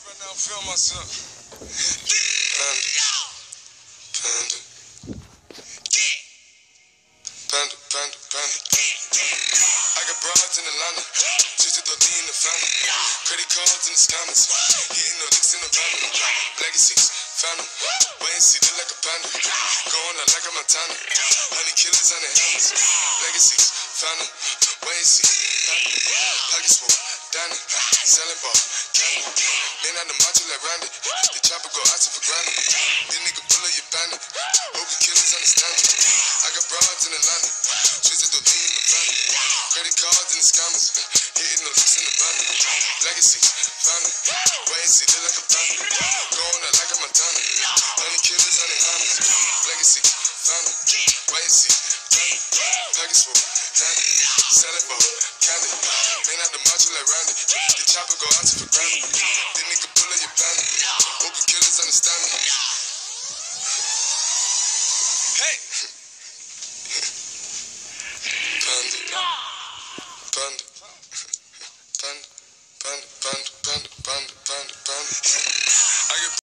right now, feel myself. Panda. Panda. Panda, panda, panda. I got broads in Atlanta, just to throw in the family. Credit cards in the scammers, hitting the licks in the van. Legacies, family, wait and see, look like a panda. Going out like a Montana, honey killers on the helmets. Legacies, family, wait and see, family. Pockets full, Danny, selling ball, candy. Man out the macho like Randy, the chopper go out for granted. This nigga bullet your bandit, hope the killers understand it. I got broads in Atlanta, just to throw in the family. Credit cards and the scammers, hitting the licks in the van. Legacy, family, wait and see, look like a panda. Going out like a Montana, honey killers on the hammers. Legacy, family, wait and see, family. Package full, Danny, selling ball, candy. Man out the macho like Randy, the chopper go out for granted. This nigga pull up your bandit, hope the killers understand me.